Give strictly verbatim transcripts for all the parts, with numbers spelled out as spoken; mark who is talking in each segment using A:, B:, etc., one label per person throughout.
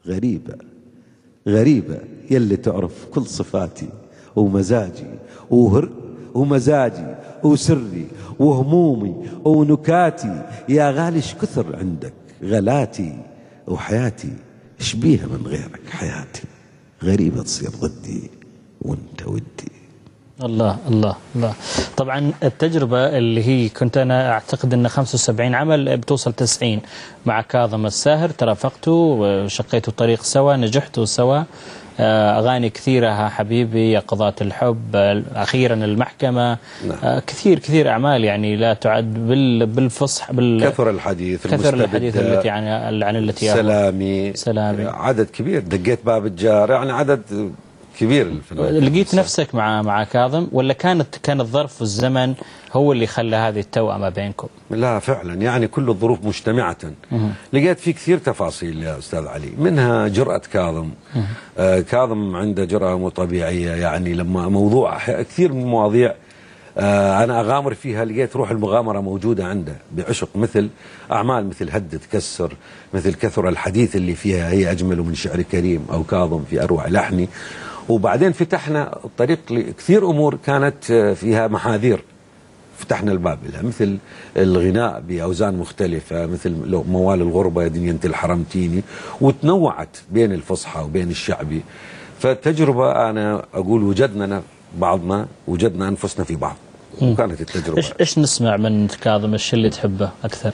A: غريبة غريبة يلي تعرف كل صفاتي ومزاجي وهر ومزاجي وسري وهمومي ونكاتي، يا غالي ايش كثر عندك غلاتي وحياتي، ايش بيها من غيرك حياتي، غريبة تصير ضدي وانت ودي.
B: الله الله الله. طبعا التجربة اللي هي كنت أنا أعتقد أن خمسة وسبعين عمل بتوصل تسعين مع كاظم الساهر، ترافقتوا وشقيتوا الطريق سوا، نجحتوا سوا، أغاني كثيرة، ها حبيبي، يا قضاة الحب، أخيرا المحكمة، نعم. كثير كثير أعمال يعني لا تعد بالفصح بال
A: كثر الحديث
B: كثر الحديث التي عن عن التي
A: سلامي
B: سلامي
A: عدد كبير، دقيت باب الجار، يعني عدد كبير الفنان.
B: لقيت نفسك مع مع كاظم ولا كانت كان الظرف والزمن هو اللي خلى هذه التوأمة بينكم؟
A: لا فعلا يعني كل الظروف مجتمعة. لقيت في كثير تفاصيل يا أستاذ علي، منها جرأة كاظم. آه كاظم عنده جرأة مو طبيعية، يعني لما موضوع كثير من المواضيع آه أنا أغامر فيها لقيت روح المغامرة موجودة عنده بعشق، مثل أعمال مثل هد تكسر، مثل كثر الحديث اللي فيها هي أجمل من شعر كريم، أو كاظم في أروع لحني. وبعدين فتحنا الطريق لكثير أمور كانت فيها محاذير، فتحنا الباب لها، مثل الغناء بأوزان مختلفة، مثل موال الغربة يا دنيا انت اللي حرمتيني، وتنوعت بين الفصحى وبين الشعبي. فالتجربة أنا أقول وجدنا بعضنا، وجدنا أنفسنا في بعض، وكانت التجربة.
B: إيش إيش نسمع من كاظم؟ الشيء اللي تحبه أكثر؟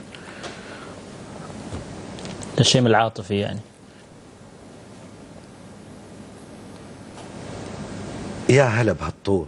B: الشيء من العاطفي يعني.
A: يا هلا بهالطول،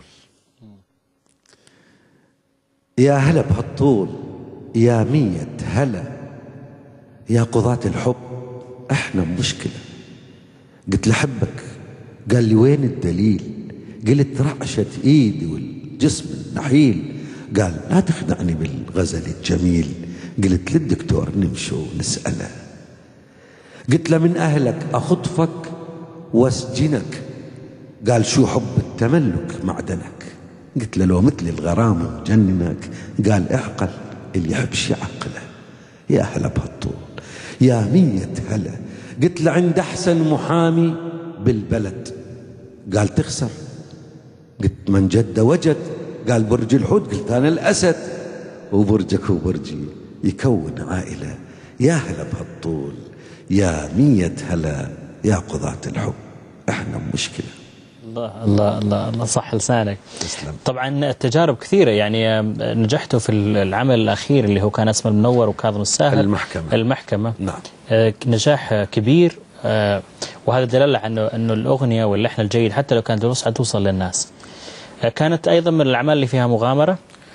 A: يا هلا بهالطول، يا مية هلا، يا قضاة الحب احنا بمشكلة. قلت لحبك، قال لي وين الدليل؟ قلت رعشة ايدي والجسم النحيل. قال لا تخدعني بالغزل الجميل. قلت للدكتور نمشي ونسأله. قلت له من اهلك اخطفك واسجنك. قال شو حب التملك معدنك. قلت له لو مثل الغرام جننك. قال اعقل اللي يحبش يعقله. يا هلا بهالطول، يا مية هلا. قلت له عند احسن محامي بالبلد. قال تخسر. قلت من جد وجد. قال برج الحوت. قلت انا الاسد، وبرجك وبرجي يكون عائلة. يا هلا بهالطول، يا مية هلا، يا قضاة الحب احنا بمشكلة.
B: الله الله الله الله، صح لسانك.
A: تسلم.
B: طبعا التجارب كثيرة، يعني نجحتوا في العمل الأخير اللي هو كان اسمه المنور وكاظم الساهر،
A: المحكمة.
B: المحكمة
A: نعم.
B: آه نجاح كبير، آه وهذا دلالة على أنه أنه الأغنية واللحن الجيد حتى لو كانت بوسعة توصل للناس. آه كانت أيضا من الأعمال اللي فيها مغامرة.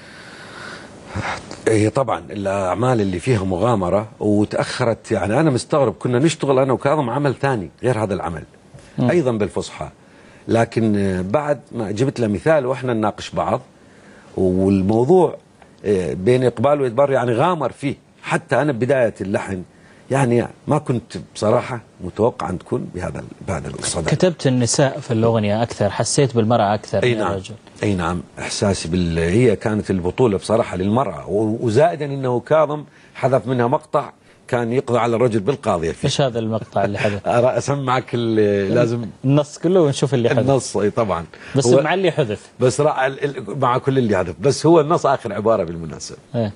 A: هي طبعا الأعمال اللي فيها مغامرة وتأخرت، يعني أنا مستغرب كنا نشتغل أنا وكاظم عمل ثاني غير هذا العمل م. أيضا بالفصحى، لكن بعد ما جبت له مثال وإحنا نناقش بعض، والموضوع بين إقبال وإدبار يعني غامر فيه. حتى أنا بداية اللحن يعني ما كنت بصراحة متوقع أن تكون بهذا بهذا الصدى.
B: كتبت النساء في الأغنية أكثر، حسيت بالمرأة أكثر
A: أي
B: من
A: نعم.
B: الرجل.
A: أي نعم، إحساسي بال هي كانت البطولة بصراحة للمرأة، وزائدا أنه كاظم حذف منها مقطع كان يقضي على الرجل بالقاضية فيه.
B: ايش هذا المقطع اللي حذف؟
A: أسمعك لازم
B: النص كله ونشوف اللي حذف.
A: النص أي طبعا،
B: بس مع اللي حذف،
A: بس مع كل اللي حذف، بس هو النص آخر عبارة بالمناسبة.
B: ايه.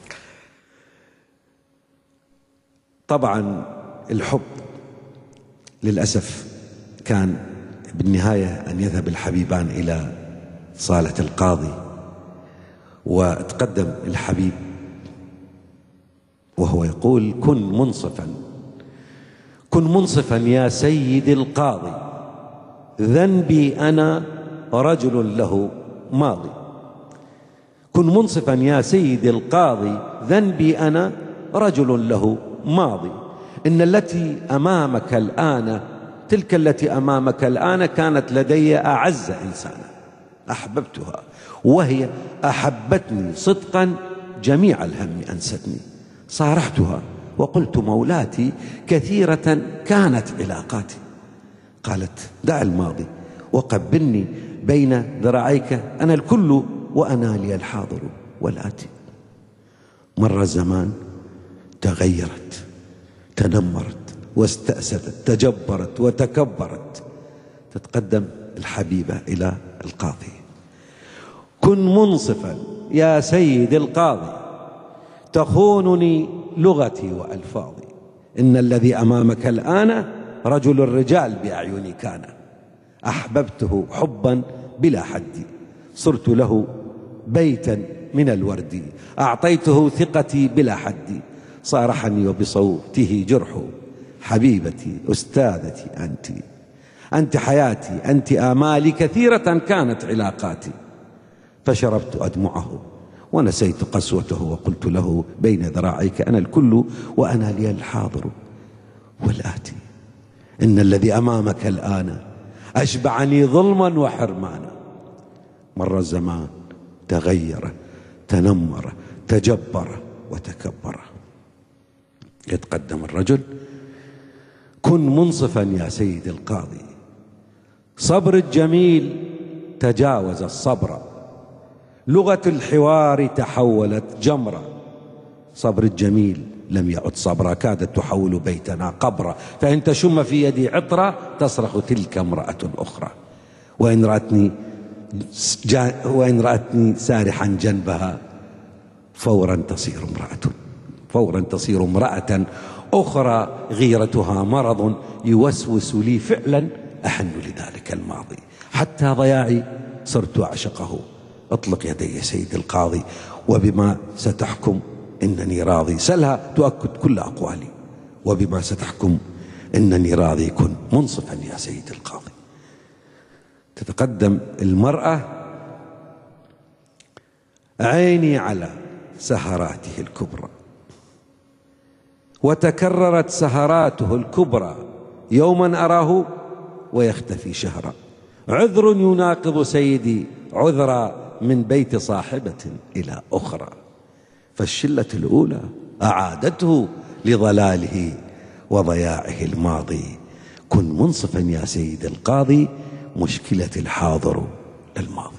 A: طبعا الحب للأسف كان بالنهاية أن يذهب الحبيبان إلى صالة القاضي، وتقدم الحبيب وهو يقول كن منصفا، كن منصفا يا سيدي القاضي، ذنبي أنا رجل له ماضي. كن منصفا يا سيدي القاضي، ذنبي أنا رجل له ماضي. إن التي أمامك الآن، تلك التي أمامك الآن كانت لدي أعز إنسانا، أحببتها وهي أحبتني صدقا، جميع الهم أنستني. صارحتها وقلت مولاتي، كثيرة كانت علاقاتي. قالت دع الماضي وقبلني بين ذراعيك، أنا الكل وأنا لي الحاضر والآتي. مر الزمان، تغيرت، تنمرت، واستأسدت، تجبرت وتكبرت. تتقدم الحبيبة إلى القاضي: كن منصفا يا سيد القاضي، تخونني لغتي وألفاظي، إن الذي أمامك الآن رجل الرجال بأعيني كان، أحببته حبا بلا حد، صرت له بيتا من الورد، أعطيته ثقتي بلا حد، صارحني وبصوته جرح، حبيبتي أستاذتي أنت، أنت حياتي، أنت آمالي، كثيرة كانت علاقاتي، فشربت أدمعه ونسيت قسوته، وقلت له بين ذراعيك أنا الكل وأنا لي الحاضر والآتي، إن الذي أمامك الآن أشبعني ظلما وحرمانا، مر الزمان تغير تنمر تجبر وتكبر. يتقدم الرجل: كن منصفا يا سيد القاضي، صبر الجميل تجاوز الصبر، لغة الحوار تحولت جمرة، صبر الجميل لم يعد صبرا، كادت تحول بيتنا قبرا، فإن تشم في يدي عطرا تصرخ تلك امرأة أخرى، وإن رأتني, وإن رأتني سارحا جنبها فورا تصير امرأة فورا تصير امرأة أخرى، غيرتها مرض يوسوس لي فعلا أحن لذلك الماضي، حتى ضياعي صرت أعشقه، اطلق يدي سيد القاضي، وبما ستحكم إنني راضي، سلها تؤكد كل أقوالي، وبما ستحكم إنني راضي، كن منصفا يا سيد القاضي. تتقدم المرأة: عيني على سهراته الكبرى، وتكررت سهراته الكبرى، يوما أراه ويختفي شهرا، عذر يناقض سيدي عذرا، من بيت صاحبة إلى أخرى، فالشلة الأولى أعادته لضلاله وضياعه الماضي، كن منصفا يا سيد القاضي، مشكلة الحاضر الماضي.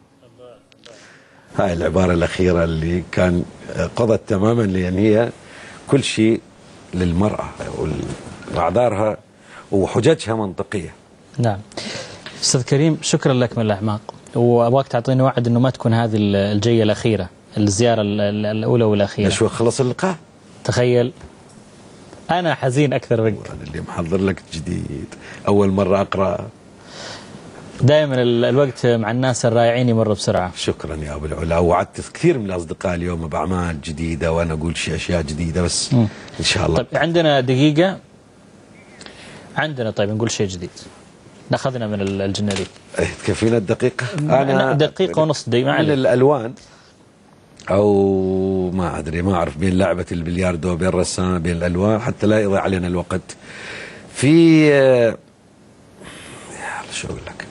A: هاي العبارة الأخيرة اللي كان قضت تماما، لأن هي كل شيء للمرأة وأعذارها وحججها منطقية.
B: نعم أستاذ كريم، شكرا لك من الأعماق، وأبغاك تعطيني وعد أنه ما تكون هذه الجية الأخيرة، الزيارة الأولى والأخيرة.
A: شو خلص اللقاء؟
B: تخيل، أنا حزين أكثر منك.
A: أنا اللي محضر لك جديد، أول مرة أقرأ.
B: دائما الوقت مع الناس الرائعين يمر بسرعة.
A: شكرا يا أبو العلا، وعدت كثير من الأصدقاء اليوم بأعمال جديدة، وأنا أقول شيء أشياء جديدة، بس م. إن شاء الله.
B: طيب عندنا دقيقة، عندنا طيب نقول شيء جديد، نأخذنا من الجنري.
A: تكفينا الدقيقة؟
B: أنا دقيقة ونص دقيقة.
A: من الألوان، أو ما أدري، ما أعرف، بين لعبة البلياردو وبين الرسام، بين الألوان، حتى لا يضيع علينا الوقت. في شو أقول لك،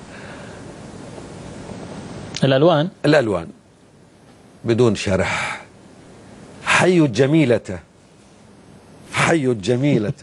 B: الألوان
A: الألوان بدون شرح. حي الجميلة، حي الجميلة،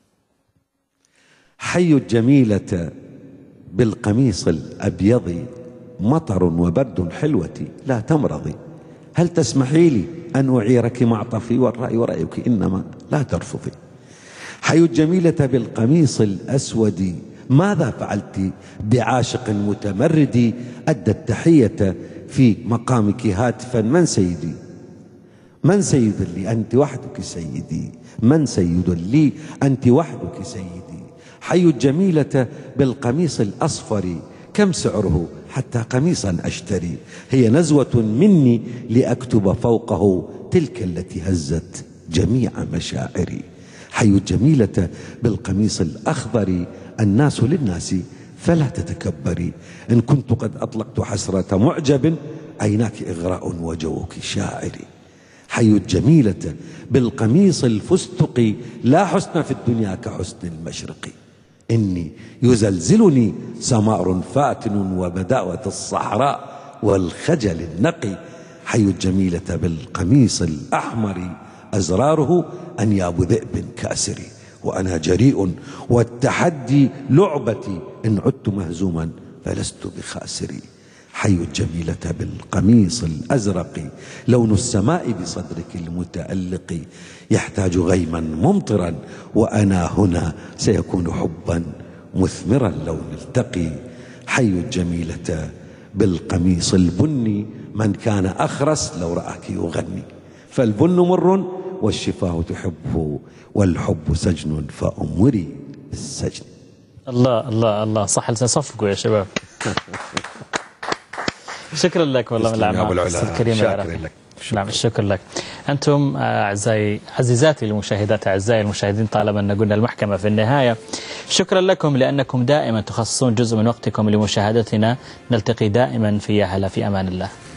A: حي الجميلة بالقميص الأبيض، مطر وبرد حلوتي لا تمرضي، هل تسمحي لي أن أعيرك معطفي والرأي ورأيك إنما لا ترفضي. حي الجميلة بالقميص الأسود، ماذا فعلت بعاشق متمرد، أدى التحية في مقامك هاتفا، من سيدي من سيد لي أنت وحدك سيدي، من سيد لي أنت وحدك سيدي. حي الجميلة بالقميص الأصفر، كم سعره حتى قميصا أشتري، هي نزوة مني لأكتب فوقه تلك التي هزت جميع مشاعري. حي الجميلة بالقميص الأخضر، الناس للناس فلا تتكبري، إن كنت قد أطلقت حسرة معجب، عيناك إغراء وجوك شاعري. حي الجميلة بالقميص الفستق، لا حسن في الدنيا كحسن المشرق، إني يزلزلني سمار فاتن وبداوة الصحراء والخجل النقي. حي الجميلة بالقميص الأحمر، أزراره أنياب ذئب كاسر، وأنا جريء والتحدي لعبتي، إن عدت مهزوما فلست بخاسري. حي الجميلة بالقميص الأزرق، لون السماء بصدرك المتألق، يحتاج غيما ممطرا وأنا هنا، سيكون حبا مثمرا لو نلتقي. حي الجميلة بالقميص البني، من كان أخرس لو رآك يغني، فالبن مر والشفاه تحبه، والحب سجن فأمري بالسجن.
B: الله الله الله، صح لسان صفقوا يا شباب. شكرا لك والله من الأعمال الكريم.
A: شكرا لك.
B: نعم الشكر لك. أنتم أعزائي عزيزاتي المشاهدات أعزائي المشاهدين، طالما أن قلنا المحكمة في النهاية، شكرا لكم لأنكم دائما تخصصون جزء من وقتكم لمشاهدتنا. نلتقي دائما في يا هلا، في أمان الله.